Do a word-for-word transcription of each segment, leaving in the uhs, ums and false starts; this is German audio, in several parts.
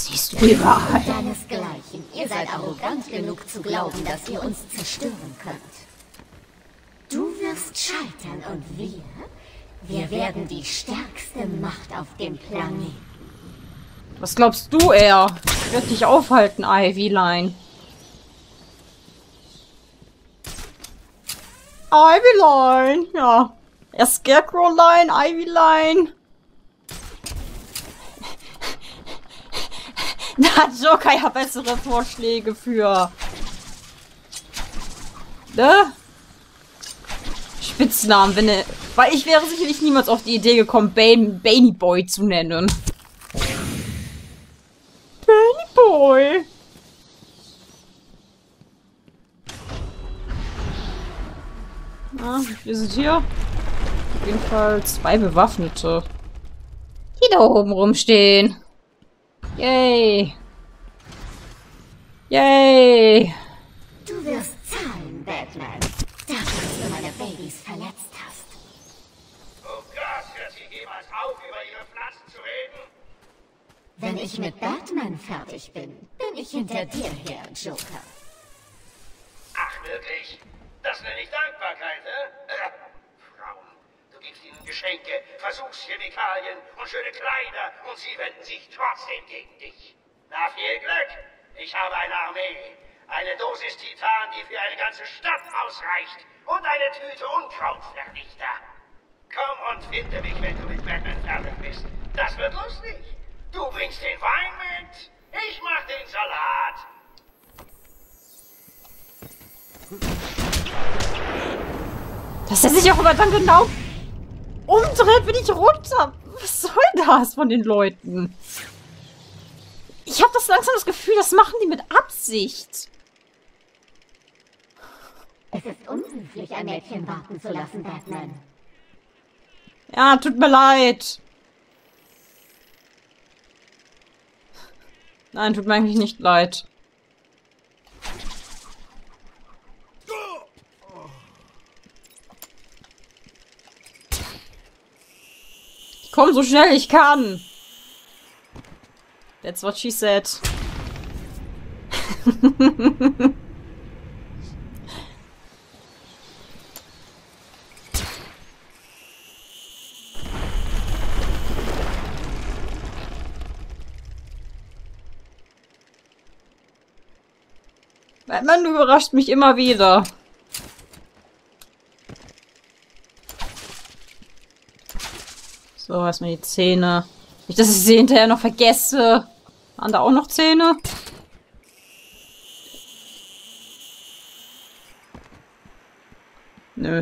Siehst du die Wahrheit? Deinesgleichen. Ihr seid arrogant genug zu glauben, dass ihr uns zerstören könnt. Du wirst scheitern und wir? Wir werden die stärkste Macht auf dem Planeten. Was glaubst du eher? Ich werde dich aufhalten, Ivyline. Ivyline, ja. Erst Scarecrow-Line, Ivyline. Da hat Joker ja bessere Vorschläge für. Ne? Spitznamen, wenn er. Weil ich wäre sicherlich niemals auf die Idee gekommen, Bane, Baney Boy zu nennen. Baney Boy. Ah, wir sind hier. Auf jeden Fall zwei Bewaffnete. Die da oben rumstehen. Yay. Yay. Du wirst zahlen, Batman. Dafür, dass du meine Babys verletzt hast. Oh Gott, hört sie jemals auf, über ihre Pflanzen zu reden? Wenn ich mit Batman fertig bin, bin ich hinter dir her, Joker. Ach, wirklich? Das nenne ich Dankbarkeit, hä? Äh, Frauen, du gibst ihnen Geschenke, Versuchschemikalien und schöne Kleider und sie wenden sich trotzdem gegen dich. Na, viel Glück. Ich habe eine Armee. Eine Dosis Titan, die für eine ganze Stadt ausreicht. Und eine Tüte Unkrautvernichter. Komm und finde mich, wenn du mit Batman fertig bist. Das wird lustig. Du bringst den Wein mit. Ich mach den Salat. Dass er sich auch immer dann genau umdreht, wenn ich runter. Was soll das von den Leuten? Ich habe das langsam das Gefühl, das machen die mit Absicht. Es ist unhöflich, ein Mädchen warten zu lassen, Batman. Ja, tut mir leid. Nein, tut mir eigentlich nicht leid. Ich komme so schnell ich kann. That's what she said. Batman überrascht mich immer wieder. So, erstmal die Zähne. Nicht, dass ich sie hinterher noch vergesse. Waren da auch noch Zähne? Nö.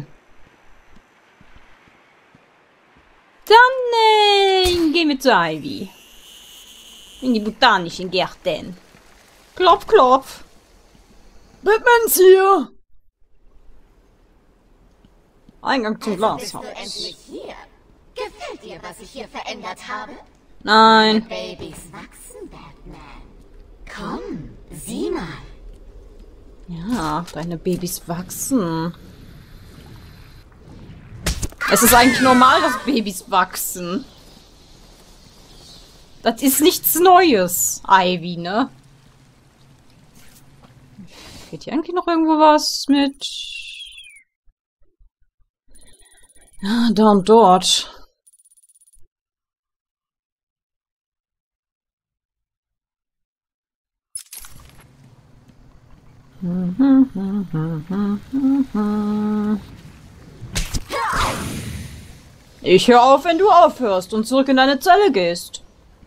Dann äh, gehen wir zu Ivy. In die botanischen Gärten. Klopf, klopf. Batman's hier. Eingang zum Also bist Glashaus. du endlich hier. Gefällt dir, was ich hier verändert habe? Nein. Babys wachsen, Batman. Komm, sieh mal. Ja, deine Babys wachsen. Es ist eigentlich normal, dass Babys wachsen. Das ist nichts Neues, Ivy, ne? Geht hier eigentlich noch irgendwo was mit... Ja, da und dort. Ich höre auf, wenn du aufhörst und zurück in deine Zelle gehst.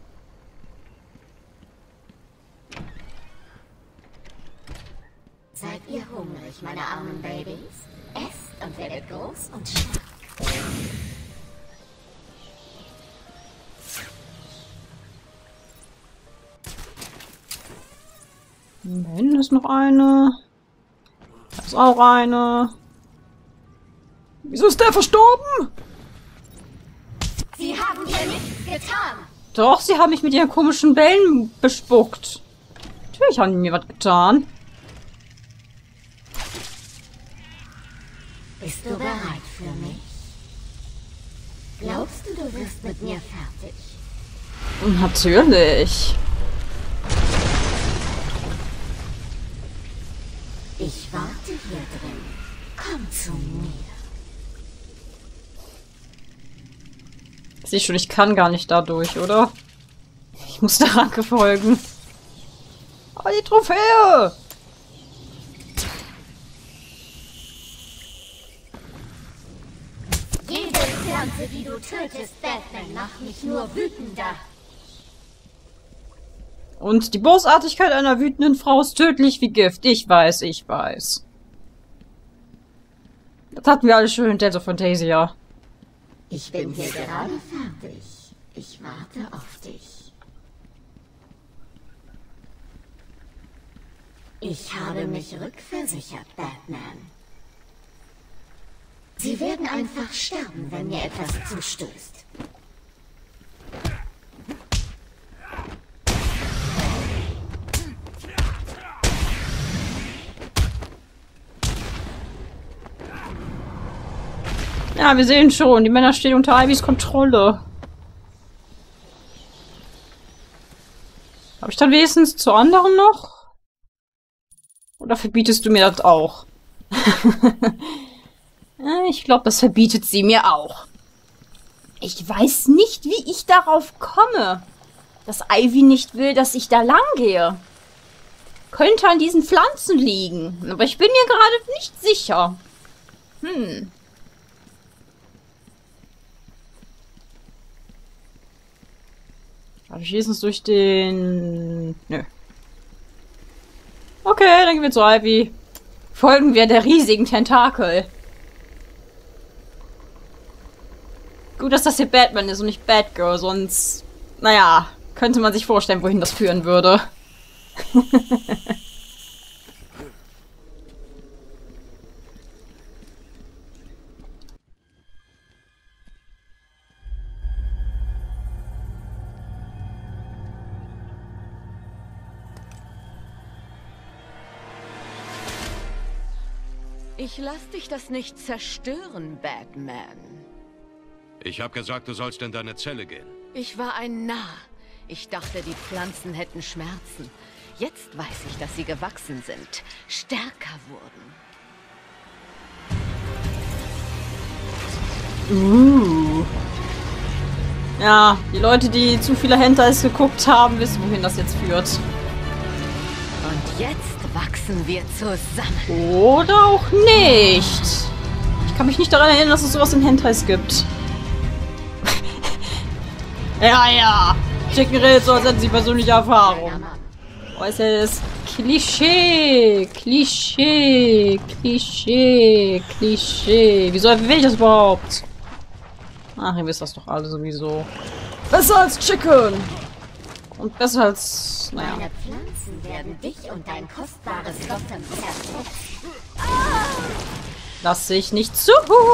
Seid ihr hungrig, meine armen Babys? Esst und werdet groß und stark. Da hinten ist noch eine. Da ist auch eine. Wieso ist der verstorben? Sie haben hier nichts getan. Doch, sie haben mich mit ihren komischen Bällen bespuckt. Natürlich haben die mir was getan. Bist du bereit für mich? Glaubst du, du wirst mit mir fertig? Natürlich. Ich warte hier drin. Komm zu mir. Sieh schon, ich kann gar nicht dadurch, oder? Ich muss der Ranke folgen. Aber die Trophäe! Jede Pflanze, die du tötest, Batman, macht mich nur wütender. Und die Bosartigkeit einer wütenden Frau ist tödlich wie Gift. Ich weiß, ich weiß. Das hatten wir alle schön in Tales of Fantasia. Ich bin hier gerade fertig. Ich warte auf dich. Ich habe mich rückversichert, Batman. Sie werden einfach sterben, wenn mir etwas zustößt. Ja, wir sehen schon, die Männer stehen unter Ivys Kontrolle. Habe ich dann wenigstens zu anderen noch? Oder verbietest du mir das auch? Ich glaube, das verbietet sie mir auch. Ich weiß nicht, wie ich darauf komme, dass Ivy nicht will, dass ich da lang gehe. Könnte an diesen Pflanzen liegen, aber ich bin mir gerade nicht sicher. Hm. Aber schießen es durch den... Nö. Okay, dann gehen wir zu Ivy. Folgen wir der riesigen Tentakel. Gut, dass das hier Batman ist und nicht Batgirl, sonst... Naja, könnte man sich vorstellen, wohin das führen würde. Ich lass dich das nicht zerstören, Batman. Ich habe gesagt, du sollst in deine Zelle gehen. Ich war ein Narr. Ich dachte, die Pflanzen hätten Schmerzen. Jetzt weiß ich, dass sie gewachsen sind, stärker wurden. Uh. Ja, die Leute, die zu viele Hentais geguckt haben, wissen, wohin das jetzt führt. Und jetzt wachsen wir zusammen. Oder auch nicht. Ich kann mich nicht daran erinnern, dass es sowas in Hentais gibt. Ja, ja. Chicken redet so, als hätten sie persönliche Erfahrung. Äußeres Klischee. Klischee. Klischee. Klischee. Wieso will ich das überhaupt? Ach, ihr wisst das doch alle sowieso. Besser als Chicken. Und besser als... Naja. Meine Pflanzen werden dich und dein kostbares Gotham zerfetzen. Lass ich nicht zu.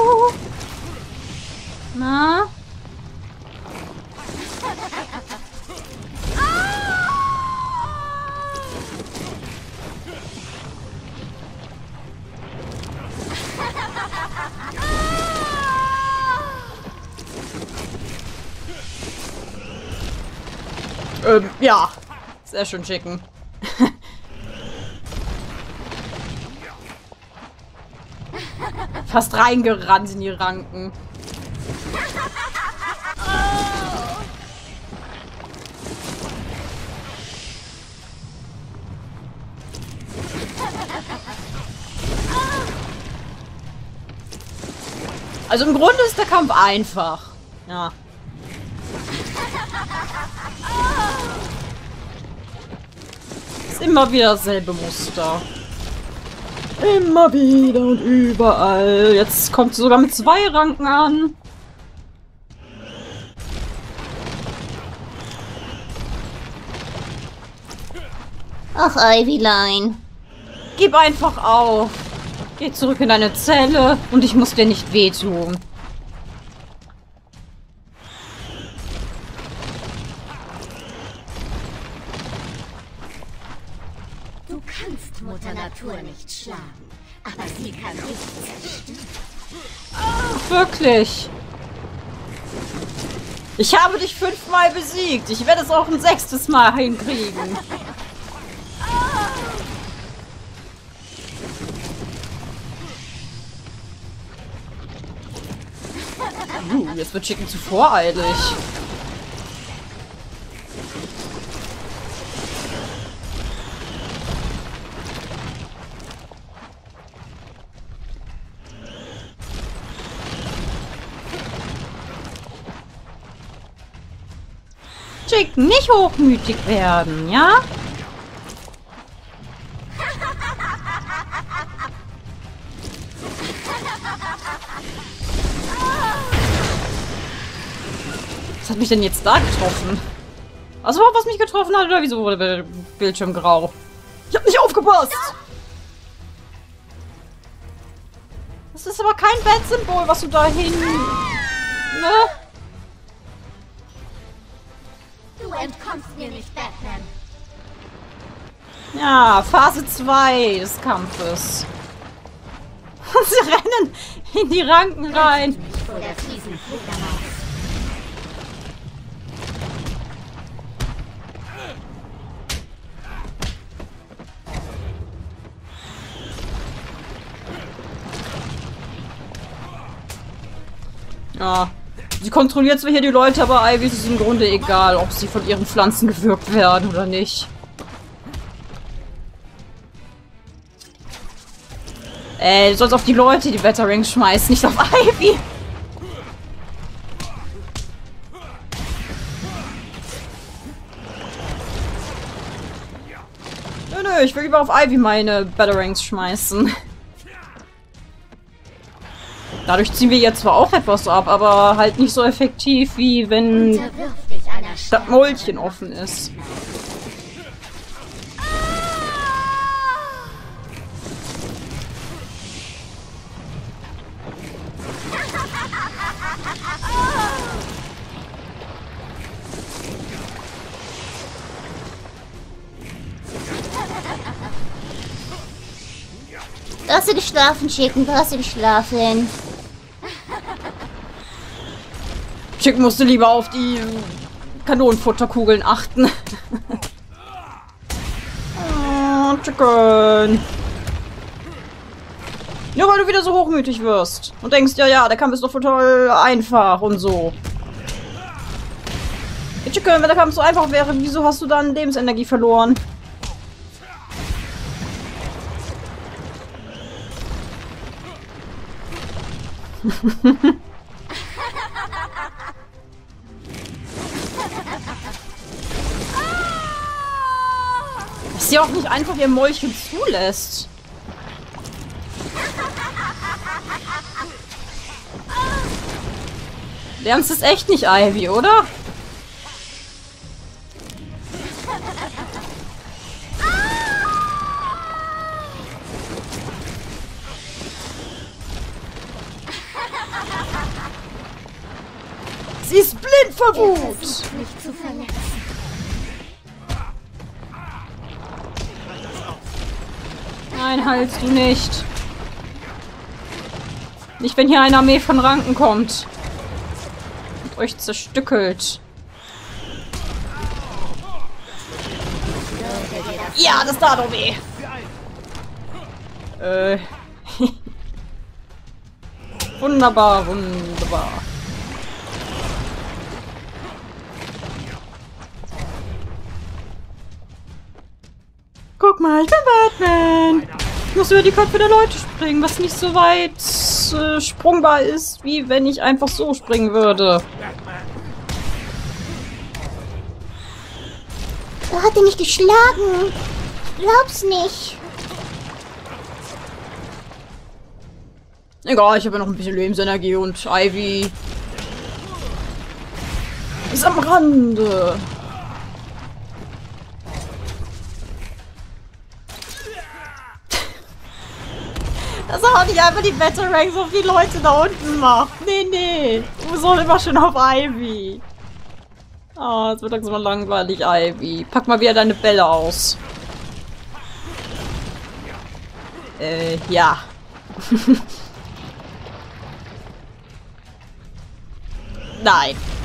Na? Ähm, ja. Sehr schön, Chicken. Fast reingerannt in die Ranken. Also im Grunde ist der Kampf einfach. Ja. Ist immer wieder dasselbe Muster. Immer wieder und überall. Jetzt kommt sie sogar mit zwei Ranken an. Ach, Ivyline. Gib einfach auf. Geh zurück in deine Zelle und ich muss dir nicht wehtun. Du kannst Mutter Natur nicht schlagen, aber sie kann dich zerstören. Wirklich. Ich habe dich fünfmal besiegt. Ich werde es auch ein sechstes Mal hinkriegen. Uh, jetzt wird Chicken zu voreilig. Chicken, nicht hochmütig werden, ja? Was hat mich denn jetzt da getroffen? Also was mich getroffen hat, oder wieso wurde der Bildschirm grau? Ich hab nicht aufgepasst! Das ist aber kein Bad-Symbol, was du da hin... Ne? Du entkommst mir nicht, Batman. Ja, Phase zwei des Kampfes. Und sie rennen in die Ranken rein. Nicht vor der fiesen Fledermaus. Ja, sie kontrolliert zwar hier die Leute, aber Ivy ist es im Grunde egal, ob sie von ihren Pflanzen gewürgt werden oder nicht. Ey, du sollst auf die Leute die Batarangs schmeißen, nicht auf Ivy. Nö, nö, ich will lieber auf Ivy meine Batarangs schmeißen. Dadurch ziehen wir jetzt zwar auch etwas ab, aber halt nicht so effektiv, wie wenn das Mäulchen offen ist. Lass ihn schlafen, Chicken, lass ihn schlafen. Chicken musste lieber auf die Kanonenfutterkugeln achten. Oh, Chicken. Nur weil du wieder so hochmütig wirst. Und denkst, ja, ja, der Kampf ist doch total einfach und so. Hey, Chicken, wenn der Kampf so einfach wäre, wieso hast du dann Lebensenergie verloren? Dass sie auch nicht einfach ihr Mäulchen zulässt. Lernst es echt nicht, Ivy, oder? Sie ist blind vor Wut! Mich zu verletzen. Nein, heilst du nicht. Nicht, wenn hier eine Armee von Ranken kommt. Und euch zerstückelt. Ja, das tat doch weh. Äh. Wunderbar, wunderbar. Guck mal, ich bin Batman. Ich muss über die Köpfe der Leute springen, was nicht so weit äh, sprungbar ist, wie wenn ich einfach so springen würde. Er hat ihn nicht geschlagen. Glaub's nicht. Egal, ich habe ja noch ein bisschen Lebensenergie und Ivy ist am Rande. Das auch nicht einfach die Batarangs auf die Leute da unten macht. Nee, nee. Du sollst immer schon auf Ivy. Oh, es wird langsam mal langweilig, Ivy. Pack mal wieder deine Bälle aus. Äh, ja. Nein.